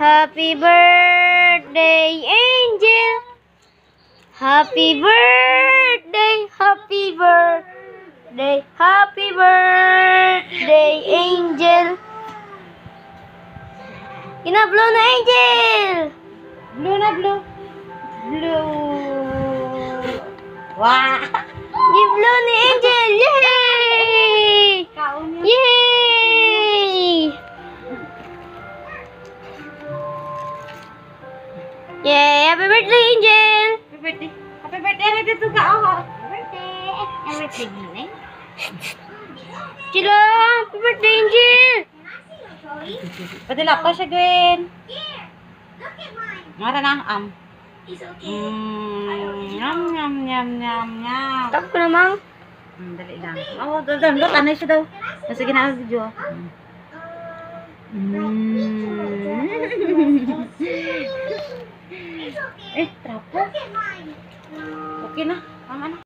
Happy birthday, Angel. Happy birthday, happy birthday, happy birthday, Angel. Kina-blow na, Angel. Blue na, blue. Blue. Wow. Gi-blow ni Angel. Yay! Yay! Yay! Happy birthday, Angel! Happy birthday. Happy birthday. Ano dito ka? Oh. Happy birthday. Happy birthday, Nene. Chilo! Happy birthday, Angel! Padilap ko siya, Gwen. Ngara na, Nyam, nyam, nyam, nyam, nyam. Tap ko namang. Dali lang. Oh, doon. Tanay siya daw. Sige na, video. Trapo. Okay na. Tama na.